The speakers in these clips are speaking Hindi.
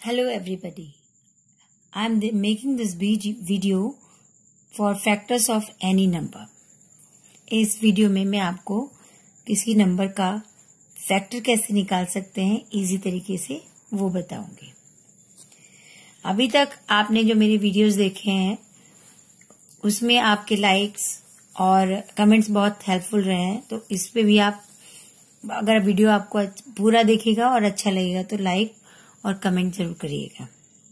Hello everybody. I am making this video for factors of any number. इस वीडियो में मैं आपको किसी नंबर का फैक्टर कैसे निकाल सकते हैं इजी तरीके से वो बताऊंगी। अभी तक आपने जो मेरे वीडियोस देखे हैं उसमें आपके लाइक्स और कमेंट्स बहुत हेल्पफुल रहे हैं, तो इस पे भी आप अगर वीडियो आपको पूरा देखेगा और अच्छा लगेगा तो लाइक और कमेंट जरूर करिएगा।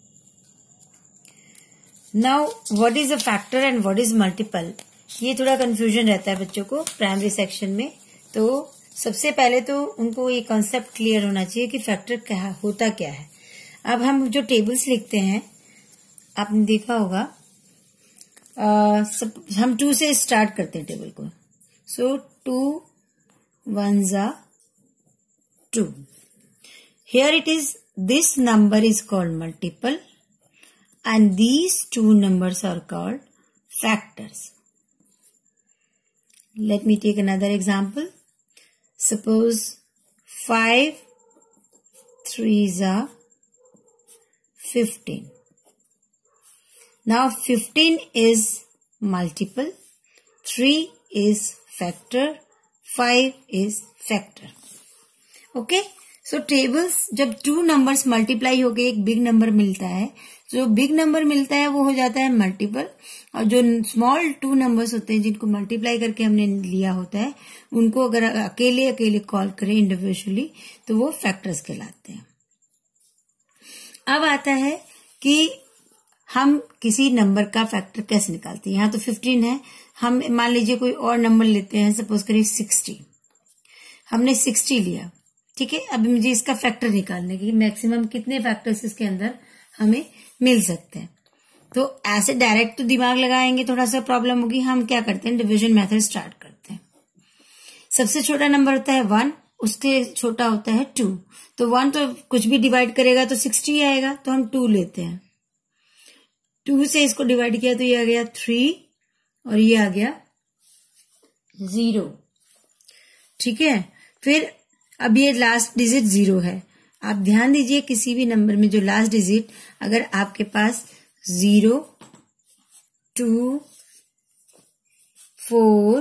Now what is a factor and what is multiple, ये थोड़ा कंफ्यूजन रहता है बच्चों को प्राइमरी सेक्शन में। तो सबसे पहले तो उनको ये कॉन्सेप्ट क्लियर होना चाहिए कि फैक्टर क्या होता क्या है। अब हम जो टेबल्स लिखते हैं आपने देखा होगा, हम 2 से स्टार्ट करते हैं टेबल को। सो 2 1s are 2. Here it is, this number is called multiple and these two numbers are called factors. Let me take another example. Suppose 5 3s are 15. Now 15 is multiple, 3 is factor, 5 is factor. Okay? So tables जब 2 नंबर्स मल्टीप्लाई हो गए एक बिग नंबर मिलता है, जो बिग नंबर मिलता है वो हो जाता है मल्टीपल, और जो स्मॉल 2 नंबर्स होते हैं जिनको मल्टीप्लाई करके हमने लिया होता है उनको अगर अकेले अकेले कॉल करें इंडिविजुअली तो वो फैक्टर्स कहलाते हैं। अब आता है कि हम किसी नंबर का फैक्टर कैसे निकालते हैं। यहाँ तो 15 है, हम मान लीजिए कोई और नंबर लेते हैं, सपोज करिए 60। हमने 60 लिया, ठीक है। अब मुझे इसका फैक्टर निकालने की मैक्सिमम कितने फैक्टर्स इसके अंदर हमें मिल सकते हैं। तो ऐसे डायरेक्ट तो दिमाग लगाएंगे थोड़ा सा प्रॉब्लम होगी। हम क्या करते हैं, डिवीजन मेथड स्टार्ट करते हैं। सबसे छोटा नंबर होता है 1, उसके छोटा होता है 2। तो 1 तो कुछ भी डिवाइड करेगा तो 60 आएगा, तो हम 2 लेते हैं। 2 से इसको डिवाइड किया तो ये आ गया 3 और ये आ गया 0, ठीक है। फिर अब ये लास्ट डिजिट 0 है। आप ध्यान दीजिए किसी भी नंबर में जो लास्ट डिजिट अगर आपके पास 0 2 4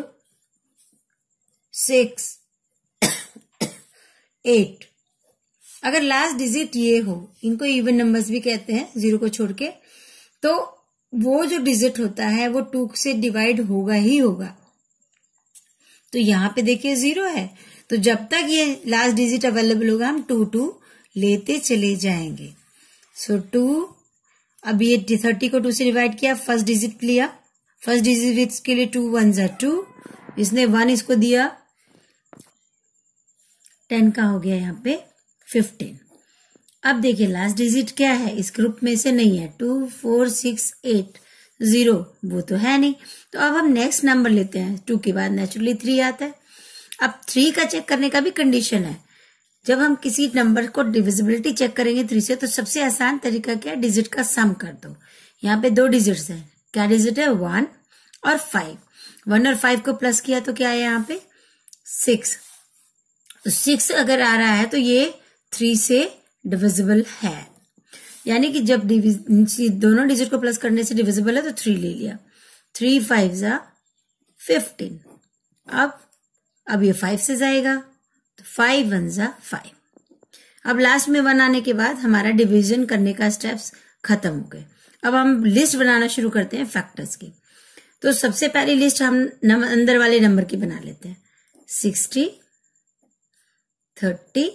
6 8 अगर लास्ट डिजिट ये हो, इनको इवन नंबर्स भी कहते हैं 0 को छोड़ के, तो वो जो डिजिट होता है वो 2 से डिवाइड होगा ही होगा। तो यहां पे देखिए 0 है, तो जब तक ये लास्ट डिजिट अवेलेबल होगा हम 2 लेते चले जाएंगे। सो 2, अब ये 30 को 2 से डिवाइड किया, फर्स्ट डिजिट लिया, फर्स्ट डिजिट के लिए 2 1s are 2, इसने 1 इसको दिया, 10 का हो गया यहाँ पे 15। अब देखिए लास्ट डिजिट क्या है, इस ग्रुप में से नहीं है, 2 4 6 8 0 वो तो है नहीं। तो अब हम नेक्स्ट नंबर लेते हैं, 2 के बाद नेचुरली 3 आता है। अब 3 का चेक करने का भी कंडीशन है। जब हम किसी नंबर को डिविजिबिलिटी चेक करेंगे 3 से, तो सबसे आसान तरीका क्या है, डिजिट का सम कर दो। यहाँ पे 2 डिजिट्स हैं, क्या डिजिट है 1 और 5। 1 और 5 को प्लस किया तो क्या है यहाँ पे 6। तो 6 अगर आ रहा है तो ये 3 से डिविजिबल है, यानी कि जब दोनों डिजिट को प्लस करने से डिविजिबल है तो 3 ले लिया। 3 5s are 15। अब ये 5 से जाएगा तो 5 1s are 5। अब लास्ट में 1 आने के बाद हमारा डिवीजन करने का स्टेप्स खत्म हो गए। अब हम लिस्ट बनाना शुरू करते हैं फैक्टर्स की। तो सबसे पहली लिस्ट हम अंदर वाले नंबर की बना लेते हैं, 60 30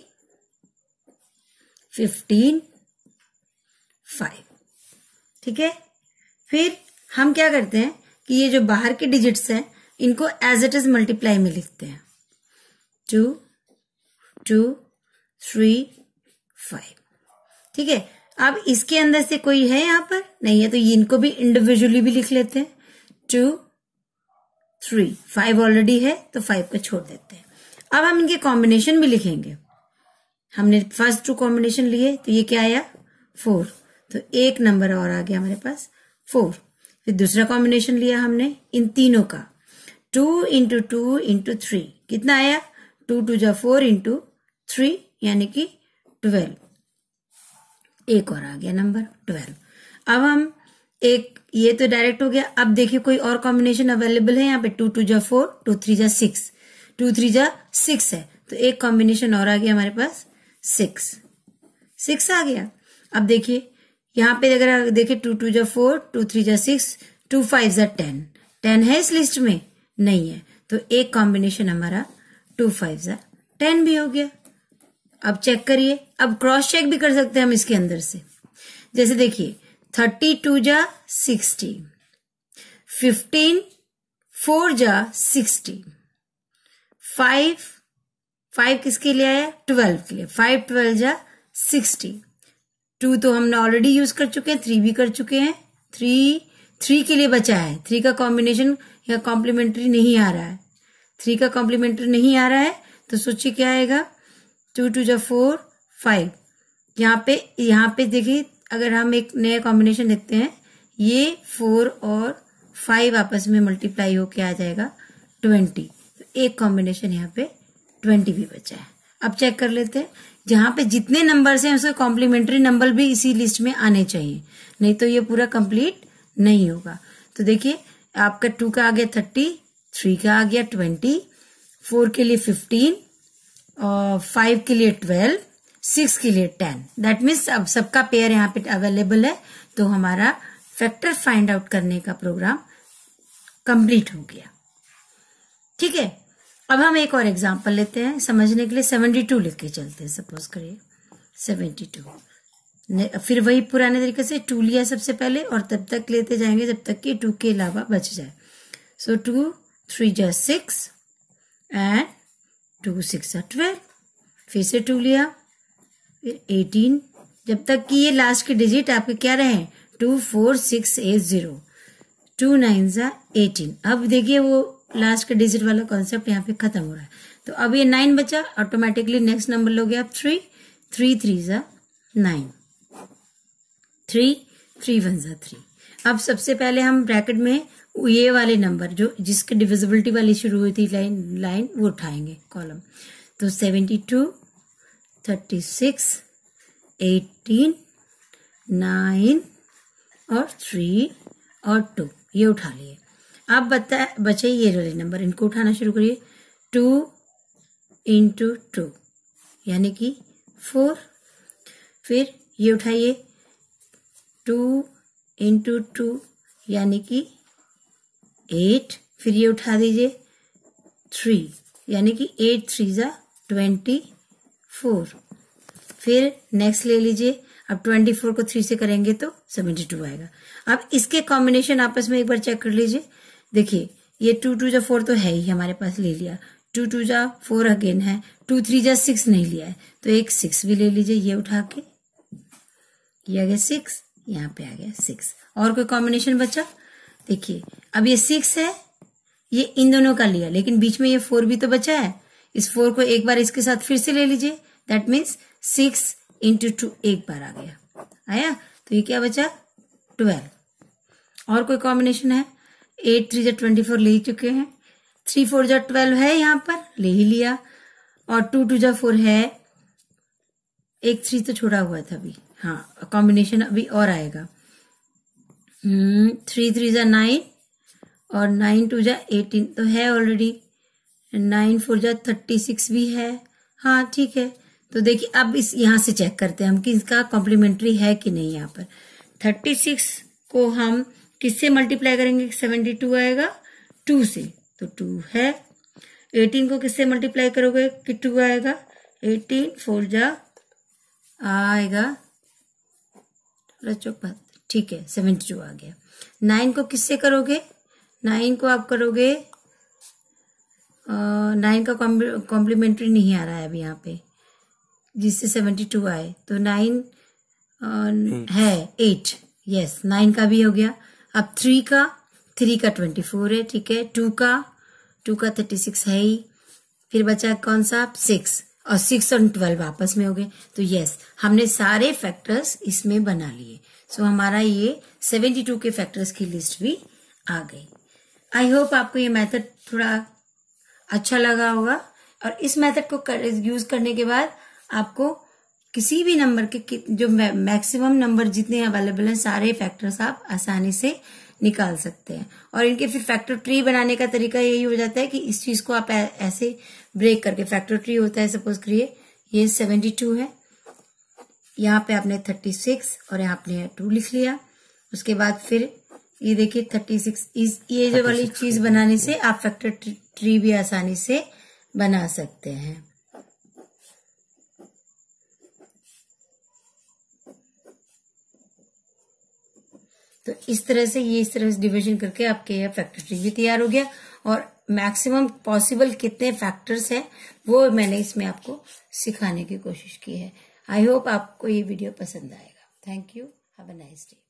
15 5, ठीक है। फिर हम क्या करते हैं कि ये जो बाहर के डिजिट्स हैं इनको एज इट इज मल्टीप्लाई में लिखते हैं, 2 2 3 5, ठीक है। अब इसके अंदर से कोई है यहाँ पर नहीं है, तो ये इनको भी इंडिविजुअली भी लिख लेते हैं, 2 3 5 ऑलरेडी है तो 5 को छोड़ देते हैं। अब हम इनके कॉम्बिनेशन भी लिखेंगे। हमने फर्स्ट 2 कॉम्बिनेशन लिए तो ये क्या आया 4, तो एक नंबर और आ गया हमारे पास 4। फिर दूसरा कॉम्बिनेशन लिया हमने इन तीनों का, 2 into 2 into 3 कितना आया, 2 2 जा 4 into 3 यानी कि 12। एक और आ गया नंबर 12। अब हम एक ये तो डायरेक्ट हो गया। अब देखिए कोई और कॉम्बिनेशन अवेलेबल है यहाँ पे। 2 2 जा 4, 2 3 जा 6, 2 3 जा 6 है, तो एक कॉम्बिनेशन और आ गया हमारे पास 6 आ गया। अब देखिए यहाँ पे अगर देखिए 2 2 जा 4, 2 3 जा 6, 2 5 जा 10 है इस लिस्ट में नहीं है, तो एक कॉम्बिनेशन हमारा 2 5 जा 10 भी हो गया। अब चेक करिए, अब क्रॉस चेक भी कर सकते हैं हम इसके अंदर से। जैसे देखिए 32 जा 60, 15 4 जा 60, 5 किसके लिए आया? 12 के लिए। 5 12 जा 60, 2 तो हमने ऑलरेडी यूज कर चुके हैं, 3 भी कर चुके हैं, 3 के लिए बचा है। 3 का कॉम्बिनेशन या कॉम्प्लीमेंट्री नहीं आ रहा है, 3 का कॉम्प्लीमेंट्री नहीं आ रहा है, तो सोचिए क्या आएगा? 2 2 जा 4 5। यहाँ पे देखिए अगर हम एक नया कॉम्बिनेशन लेते हैं, ये 4 और 5 आपस में मल्टीप्लाई होके आ जाएगा 20। तो एक कॉम्बिनेशन यहाँ पे 20 भी बचा है। अब चेक कर लेते हैं, जहां पे जितने नंबर्स हैं उसके कॉम्प्लीमेंट्री नंबर भी इसी लिस्ट में आने चाहिए, नहीं तो ये पूरा कंप्लीट नहीं होगा। तो देखिए आपका 2 का आ गया 30, 3 का आ गया 20, 4 के लिए 15 और 5 के लिए 12, 6 के लिए 10। दैट मीन्स अब सबका पेयर यहाँ पे अवेलेबल है, तो हमारा फैक्टर फाइंड आउट करने का प्रोग्राम कंप्लीट हो गया। ठीक है, अब हम एक और एग्जांपल लेते हैं समझने के लिए। 72 लिख के चलते हैं। सपोज करिए 72, फिर वही पुराने तरीके से 2 लिया सबसे पहले और तब तक लेते जाएंगे जब तक कि 2 के अलावा बच जाए। सो 2 3 जा 6 एंड 2 6 जा 12, फिर से 2 लिया, फिर 18, जब तक कि ये लास्ट के डिजिट आपके क्या रहे? 2 4 6 8 0, 2 9 जा 18। अब देखिए वो लास्ट का डिजिट वाला कॉन्सेप्ट यहाँ पे खत्म हो रहा है, तो अब ये 9 बचा, ऑटोमेटिकली नेक्स्ट नंबर लोगे आप 3 3 जा 9, 3 3 1 जा 3। अब सबसे पहले हम ब्रैकेट में ये वाले नंबर जो जिसके डिविजिबिलिटी वाली शुरू हुई थी लाइन वो उठाएंगे कॉलम। तो 72 36 18 9 और 3 और 2 ये उठा लिए। अब बचे ये वाले नंबर, इनको उठाना शुरू करिए। 2 इंटू 2 यानी कि 4, फिर ये उठाइए 2 इंटू 2 यानी कि 8, फिर ये उठा दीजिए 3 यानी कि 8 3 जा 24, फिर नेक्स्ट ले लीजिए। अब 24 को 3 से करेंगे तो 72 आएगा। अब इसके कॉम्बिनेशन आपस में एक बार चेक कर लीजिए। देखिए ये 2 2 जा 4 तो है ही हमारे पास, ले लिया। 2 2 जा 4 अगेन है, 2 3 जा 6 नहीं लिया है, तो एक 6 भी ले लीजिए। ये उठा के ये आ गया 6, यहाँ पे आ गया 6। और कोई कॉम्बिनेशन बचा? देखिए अब ये 6 है, ये इन दोनों का लिया, लेकिन बीच में ये 4 भी तो बचा है। इस 4 को एक बार इसके साथ फिर से ले लीजिए। दैट मीन्स 6 इंटू 2 एक बार आ गया, आया, तो ये क्या बचा? 12। और कोई कॉम्बिनेशन है? 8 3 जा 24 ले ही चुके हैं, 3 4 जा 12 है यहाँ पर, ले ही लिया, और 2 2 जा 4 है, एक 3 तो छोड़ा हुआ था अभी, हाँ कॉम्बिनेशन अभी और आएगा। 3 3 जा 9 और 9 2 जा 18 तो है ऑलरेडी, 9 4 जा 36 भी है, हाँ ठीक है। तो देखिए अब इस यहाँ से चेक करते हैं हम कि इसका कॉम्प्लीमेंट्री है कि नहीं। यहाँ पर 36 को हम किससे मल्टीप्लाई करेंगे? 72 आएगा 2 से, तो 2 है। 18 को किससे मल्टीप्लाई करोगे कि 2 आएगा? 18 4 जा आएगा, ठीक है 72 आ गया। 9 को किससे करोगे? 9 को आप करोगे 9 का कॉम्प्लीमेंट्री नहीं आ रहा है अभी यहाँ पे, जिससे 72 आए, तो 9 है 8, यस 9 का भी हो गया। अब 3 का 24 है, ठीक है। 2 का 36 है ही, फिर बचा कौन सा? 6, और 6 और 12 आपस में हो गए, तो यस हमने सारे फैक्टर्स इसमें बना लिए। सो हमारा ये 72 के फैक्टर्स की लिस्ट भी आ गई। आई होप आपको ये मेथड थोड़ा अच्छा लगा होगा, और इस मेथड को यूज करने के बाद आपको किसी भी नंबर के जो मैक्सिमम नंबर जितने अवेलेबल हैं सारे फैक्टर्स आप आसानी से निकाल सकते हैं। और इनके फिर फैक्टर ट्री बनाने का तरीका यही हो जाता है कि इस चीज को आप ऐसे ब्रेक करके, फैक्टर ट्री होता है सपोज करिए ये 72 है, यहाँ पे आपने 36 और यहाँ आपने 2 लिख लिया। उसके बाद फिर ये देखिए 36 ये जो वाली चीज बनाने से आप फैक्टर ट्री भी आसानी से बना सकते हैं। तो इस तरह से डिवीजन करके आपके यह फैक्टर ट्री भी तैयार हो गया। और मैक्सिमम पॉसिबल कितने फैक्टर्स हैं वो मैंने इसमें आपको सिखाने की कोशिश की है। आई होप आपको ये वीडियो पसंद आएगा। Thank you, have a nice day.